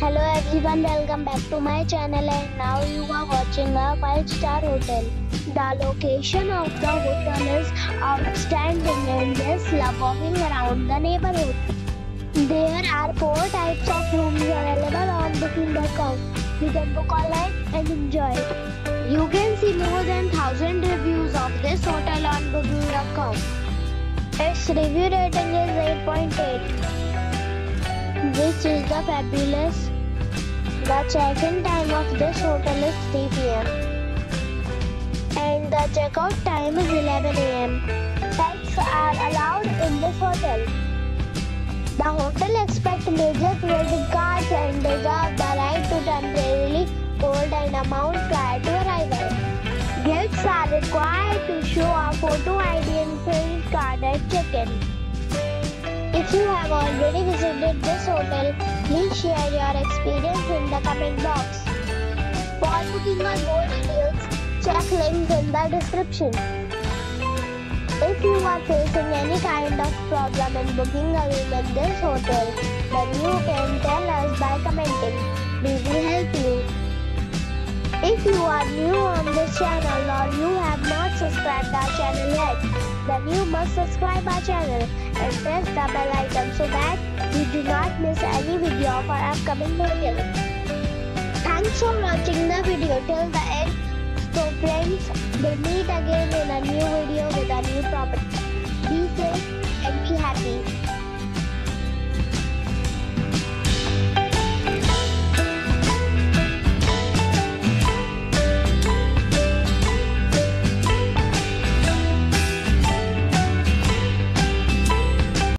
Hello everyone, welcome back to my channel and now you are watching a 5-star hotel. The location of the hotel is outstanding and guests love walking around the neighborhood. There are 4 types of rooms available on booking.com. You can book online and enjoy. You can see more than 1000 reviews of this hotel on booking.com. Its review rating is 8.8, which is the fabulous. The check-in time of this hotel is 3 p.m. and the check-out time is 11 a.m. Pets are allowed in this hotel. The hotel accepts major credit cards and reserves the right to temporarily hold an amount prior to arrival. Guests are required to show a photo ID and credit card at check-in. If you have already visited this hotel, please share your experience in the comment box. For booking or more details, check links in the description. If you are facing any kind of problem in booking a room in this hotel, then you can tell us by commenting. We will help you. If you are new on this channel or you have not subscribed our channel yet, then you must subscribe our channel and press the bell icon so that you do not miss any video of our upcoming hotel. Thanks for watching the video till the end. So friends, we'll meet again in a new video with a new property. Be safe and be happy.